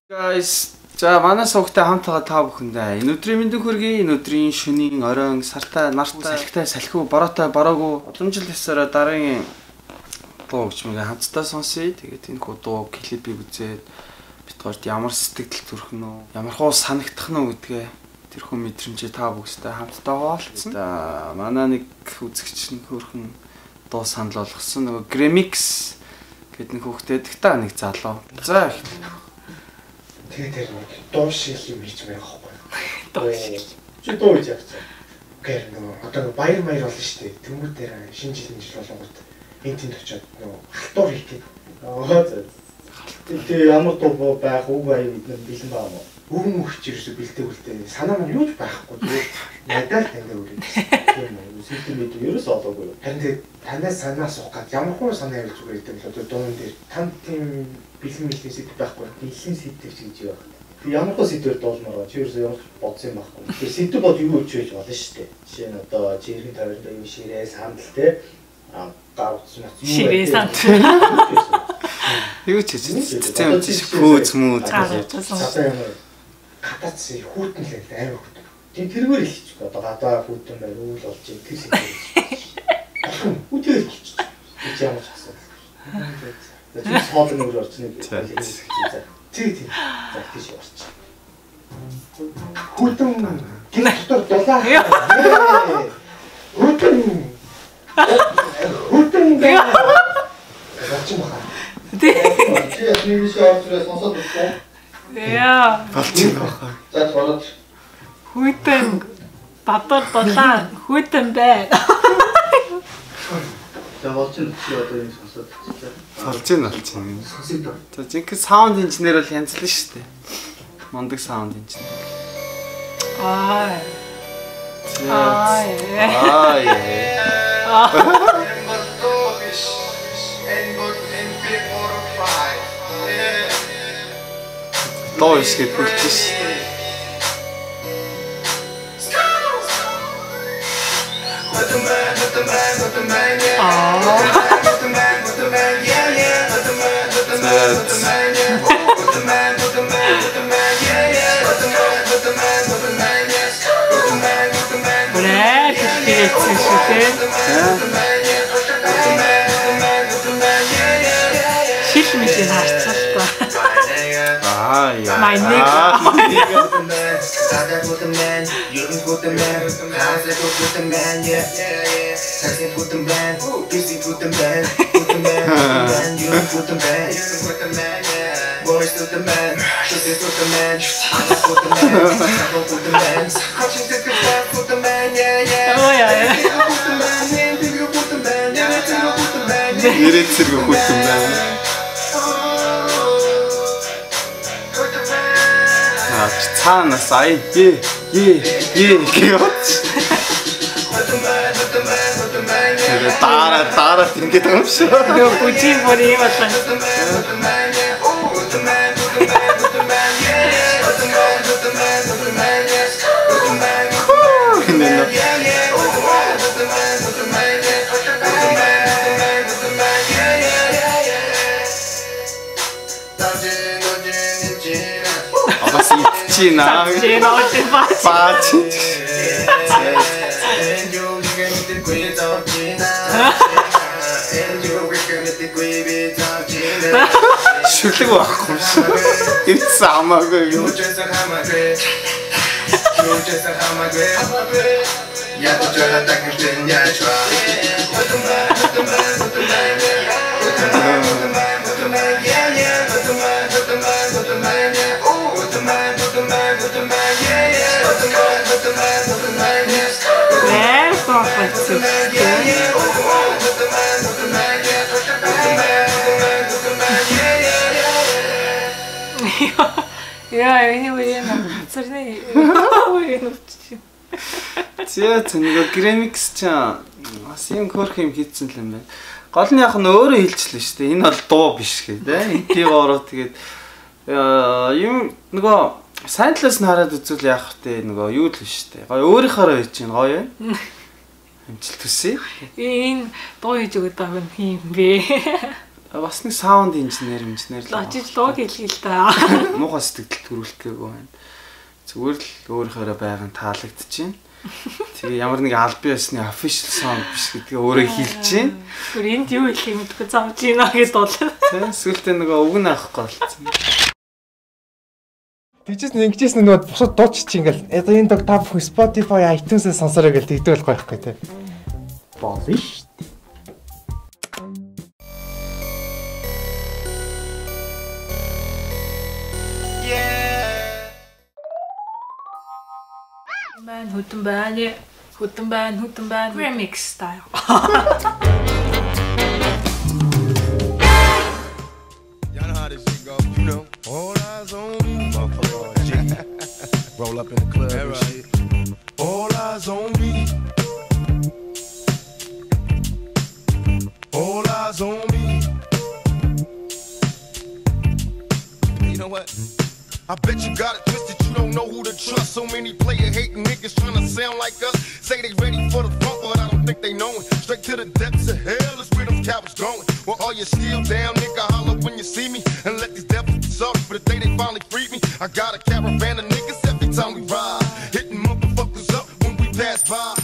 Guys, за манай сувгтай хамтгаа та бүхэндээ энэ өдрийн мэндийг хүргэе. Энэ өдрийн шөнийн оройн сартай, нартай, салхитай, салхиу, бороотой, бороогүй уламжил ёсороо дараагийн дуу хөгжмийг хамтдаа сонсъё. Тэгээд энэ дуу клипийг үзээд битгаарт ямар сэтгэл төрхөн үү, ямар хуу санагдах нь гэдгээ тэрхүү мэдрэмжээ та бүхэстэй хамтдаа хуваалцсан. За манай нэг үзэгч нь хөрхөн дуу санал болгосон. Нөгөө Gramix гэдэг нэг хүүхдэд та нэг залуу. За тэгээд нэг дуу шиг юм хийж байгаа байхгүй. дуу шиг. Чи дуу хийж явах. Гэр нөгөө одоо баяр маяр болно шүү дээ. Тэнгүүд дээр шинэ жил болгоод энэ тэнд очиод нөгөө халтуур хийдэг. Тэгээ ямар дуу байх үг аяа бидний бэлэн байгаа юм. Өвөн өгч ирсэн бэлтээ санаа маань юуж байхгүй. Тэгээд надад тандаа үргэлж. Тийм үү. Сэтгэл мэд ерөөс олоогүй. Харин танаас санаа суух гад ямар хуу санаа явж байгаа гэдэг нь одоо дуун дээр танд тийм бэлэн мэлний сэдв байхгүй. Дэлхийн сэдв гэж байна. Би ямар хөө сэдвээр доолмоор байгаа. Чи ерөөсөө ямар бодсон юм байхгүй. Тэгээ сэдв бод юу өчөж болно шүү дээ. Жишээ нь одоо жиргэн тавирдаа юу ширээ сандал те гавцсан юм. Ширээ сандал. Юу ч хийж тийм пүүз мүүд гэж. Катац хүүтэн л амар хүүтэн. Тийм тэргээр хэлчих. Одоо гадаа хүүтэн байр үйл болж юм тэр шиг. Үгүй хэлчих. Би ямар ч асуусан. За хоолны үйл орчныг хэлчихье. Тийм. За тийш орчих. Хүүтэн гин дотор дулаа. Хүүтэн гээ. Зачим хаа. Чи ясны биш орчроо сонсоод байна. Яа. Болчих واخа. За болоод Хүйтэн бадар дулаан хүйтэн байна. за болчихно чи одоо юм сонсоод байна. Болж байна. Сонсож байна. За жинхэнэ саунд инженер бол янзлан шүү дээ. Мондөг саунд инженер. Аа. Доо ишгээд бүлдэж шүү. My nigga. Put the man, you can put the man, put the man, yeah. Sexy put the man, busy put the man, you can put the man, yeah. Boys put the man, shit put the man, I put the man, I put the man, crouching to the man, put the man, yeah. Oh yeah. Put the man, yeah, you put the man, yeah, put the man, Нэрэтсэрэг хүүтэн байна. Цаанаас ай гэж. Дараа ингэж байгаа юм шиг. Бүжиг бүр юм байна. Чина. Баач. Шүлэг байхгүй шүү. It's амаагүй юу. Яа, энэ үеийн царны үеийн өвч. Зэ нэг Gramix ч бас юм хөрх юм хийцэн л юм байна. Гол нь яг нь өөрөө хэлчихлээ шүү дээ. Энэ бол дуу биш гэх тийм. Энтийг ороо тэгээд юм нөгөө сайн талаас нь хараад үзвэл яах вэ? Нөгөө юу л биш дээ. Гоё өөрийнхоороо хийж чинь гоё юм. Амжилт хүсье. Энэ дуу хийж өгöd байгаа юм бэ. Бас нэг саунд инженер л Ажиж лог хэлгий л та. муухай сэтгэл төрүүлэхгээгүй байна. Зүгээр л өөрийнхөө байгаан таалагдчихээн. Тэгээ ямар нэг албан ёсны official song биш гэдгээ өөрөө хэлж чинь. Гүр энд юу хэлэх юм бэ? Замж ийна гэдээ бол. Тэгээ сүултээ нөгөө үг нь авахгүй болцсон. Тэгжээс ингэжсэн нөгөө бусад дууч чи ингээл энэ дог та бүхэн Spotify, iTunes-ээс сонсороо гэл тэгдэг болох байхгүй те. Болно шүү. Хүтэн байна. Remix style. Y'all know how this shit go, you know. All eyes on me, motherfucker. G. Roll up in the club and shit. All eyes on me. All eyes on me. You know what? I bet you got it twisted, you don't know who to trust. So many player hating niggas trying to sound like us. Say they ready for the funk, but I don't think they know it. Straight to the depths of hell is where them cowards going. Well, all you still down, nigga, holler when you see me. And let these devils be sorry for the day they finally freed me. I got a caravan of niggas every time we ride. Hitting motherfuckers up when we pass by.